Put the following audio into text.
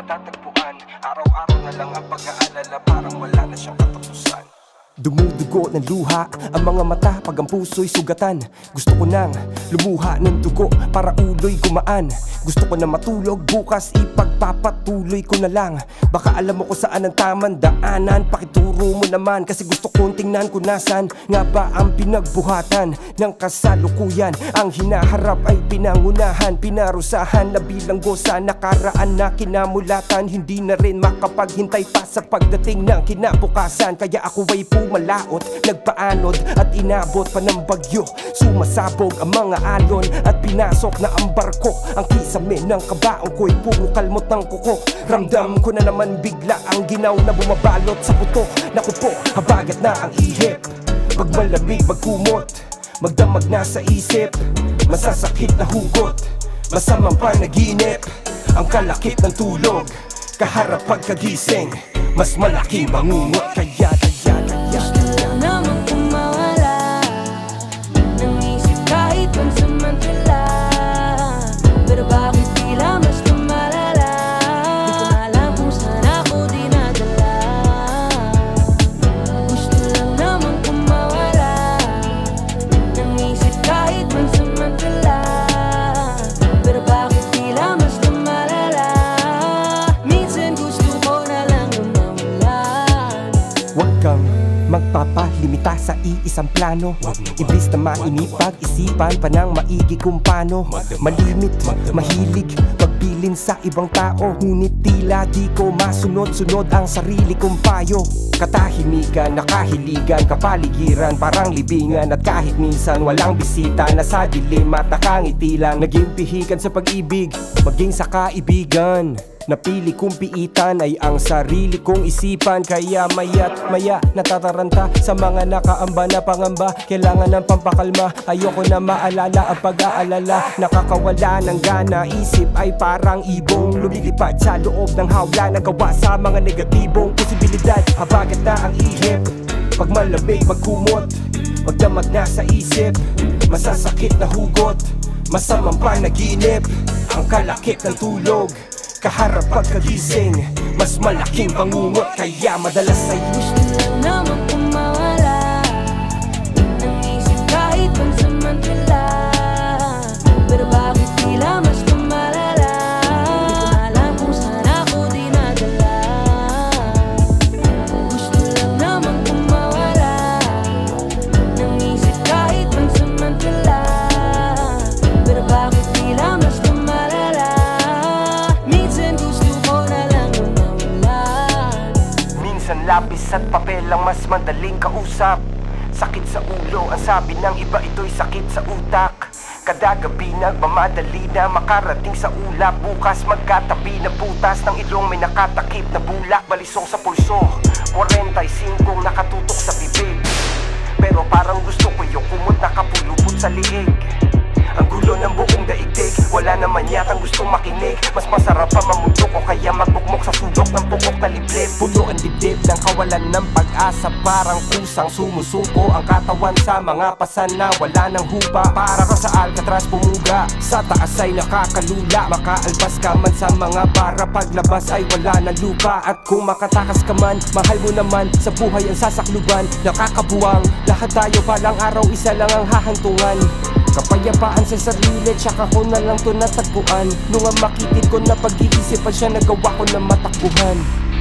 matatagpuan. Araw-araw na lang ang pag-aalala, parang wala na siyang katapusan. Dumudugo ng luha ang mga mata pag ang puso'y sugatan. Gusto ko nang lumuha ng dugo para ulo'y gumaan. Gusto ko na matulog bukas, ipagpapatuloy ko na lang. Baka alam mo kung saan ang tamang daanan, pakituro mo naman. Kasi gusto kong tingnan kung nasan nga ba ang pinagbuhatan ng kasalukuyan. Ang hinaharap ay pinangunahan, pinarusahan na bilanggo sa nakaraan na kinamulatan. Hindi na rin makapaghintay pa sa pagdating ng kinabukasan. Kaya ako ay malaot, nagpaanod at inabot pa ng bagyo. Sumasabog ang mga alon at pinasok na ang barko. Ang kisame ng kabaong ko'y puro kalmot ng kuko. Ramdam ko na naman bigla ang ginaw na bumabalot sa puto. Naku po, habagat na ang ihip. Pag malamig magkumot, magdamag na sa isip. Masasakit na hugot, masamang panaginip. Ang kalakip ng tulog, kaharap pagkagising. Mas malaking bangungot, kaya gusto lang naman kung mawala ng isip kahit pansamantala. Pero bakit tila mas lumalala? Di ko alam kung saan ako dinadala. Gusto lang naman kung mawala ng isip kahit pansamantala. Pero bakit tila mas lumalala? Minsan gusto ko na lang mawala. Huwag kang magpapalimita sa iisang plano. Iblis na mainipag-isipan pa ng maigi kung paano malimit, mahilig, magbilin sa ibang tao. Ngunit tila di ko masunod-sunod ang sarili kong payo. Katahimikan, nakahiligan, kapaligiran, parang libingan. At kahit minsan walang bisita, nasa dilim at nakangiti lang. Naging pihikan sa pag-ibig, maging sa kaibigan. Napili kong piitan ay ang sarili kong isipan. Kaya maya't maya natataranta sa mga nakaamba na pangamba. Kailangan ng pampakalma, ayoko na maalala ang pag-aalala. Nakakawala ng gana, isip ay parang ibong lumilipad sa loob ng hawla. Nagawa sa mga negatibong posibilidad. Habagat na ang ihip, pag malamig magkumot, magdamag na sa isip. Masasakit na hugot, masamang panaginip. Ang kalakip ng tulog, kaharap pagkagising. Mas malaking bangungot, kaya madalas ay gusto lang naman kung mawala ng isip kahit pansamantala. Pero bakit tila mas lumalala? Di ko alam kung saan ako dinadala. Gusto lang naman kung mawala ng isip kahit pansamantala. Pero bakit tila mas lumalala? Minsan gusto ko na lang mawala. minsan lapis at papel ang mas madaling kausap. Sakit sa ulo, ang sabi ng iba ito'y sakit sa utak. Kada gabi nagmamadali na makarating sa ulap. Bukas magkatabi na butas ng ilong, may nakatakip na bulak. Balisong sa pulso, 45 nakatutok sa bibig. Pero parang gusto ko yung kumot nakapulupot sa liig. Ang gulo ng buong daigdig, wala naman yatang gustong makinig. Mas masarap pa mamundok o kaya magbukmok sa sulok ng pukok na liblib. Puno ang dibdib ng kawalan ng pag-asa, parang kusang sumusuko ang katawan sa mga pasan na wala ng hupa. Para ka sa Alcatraz bumuga, sa taas ay nakakalula. Makaalbas ka man sa mga bara, paglabas ay wala ng lupa. At kung makatakas ka man, mahal mo naman sa buhay ang sasakluban. Nakakabuwang, lahat tayo palang araw, isa lang ang hahantungan. Kapayapaan sa sarili, tsaka ko na lang to natagpuan. Nung ang makitid ko na pag-iisipan siya, nagawa ko na matakbuhan.